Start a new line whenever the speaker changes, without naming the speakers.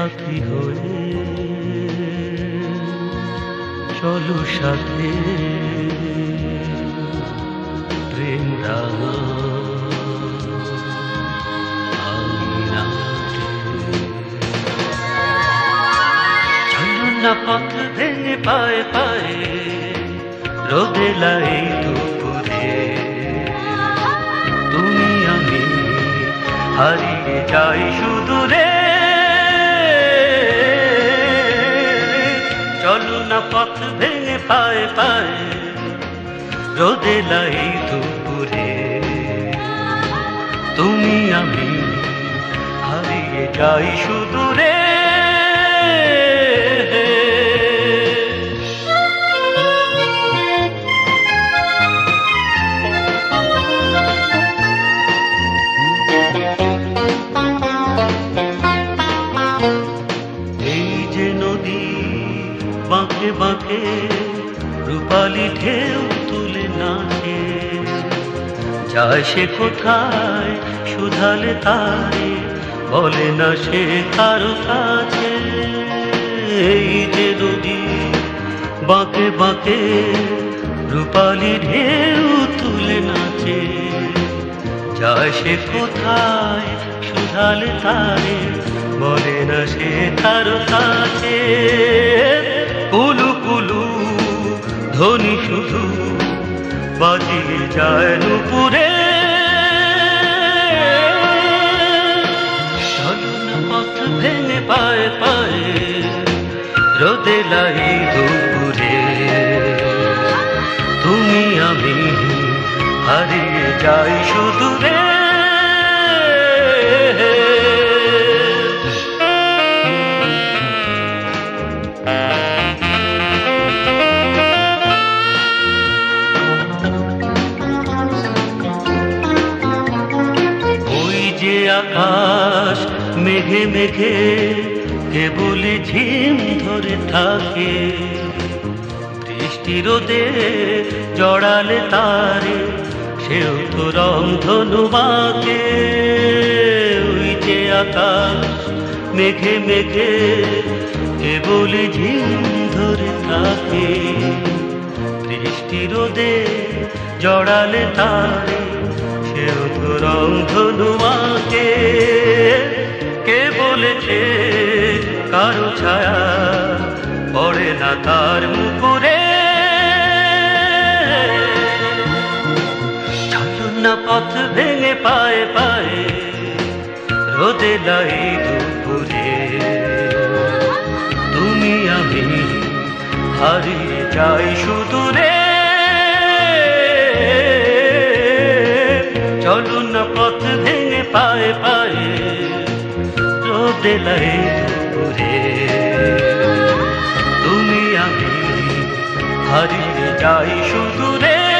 সাথী হয়ে চলো সাথে প্রেম রাঙা আঙিনাতে। চলো না পথ ভেঙে পায়ে পায়ে রোদে লাই দুপুরে, তুমি আমি হারিয়ে যাই সুদূরে। চলো না পথ ভেঙে পায়ে পায়ে রোদে লাই দুপুরে, তুমি আমি হারিয়ে যাই সুদূরে। বাঁকে বাঁকে রূপালি ঢেউ তুলে নাচে, যায় সে কোথায় শুধালে তারে বলে না সে কারো কাছে। এই যে নদী বাঁকে বাঁকে রূপালি ঢেউ তুলে নাচে, যায় সে কোথায় শুধালে তারে বলে না সে কারো কাছে। কুলু কুলু ধ্বনি শুধু বাজিয়ে যায় নুপুরে। চলো না পথ ভেঙে পায়ে পায়ে রোদে লাই দুপুরে, তুমি আমি হারিয়ে যাই সুদূরে। আকাশ মেঘে মেঘে কেবল ঝিম ধরে থাকে, বৃষ্টি রোদে জড়ালে তারে সেও তো রংধনু বাঁকে। ওই যে আকাশ মেঘে মেঘে কেবল ঝিম ধরে থাকে, বৃষ্টি রোদে জড়ালে তারে সেও তো রংধনু আঁকে। কে বলেছে কারো ছায়া পড়ে না তার মুকুরে? চলো না পথ ভেঙে পায়ে পায়ে রোদে লাই দুপুরে, তুমি আমি হারিয়ে যাই সুদূরে। চলো না পথ ভেঙে পায়ে পায়ে রোদে লাই দুপুরে, তুমি আমি হারিয়ে যাই সুদূরে।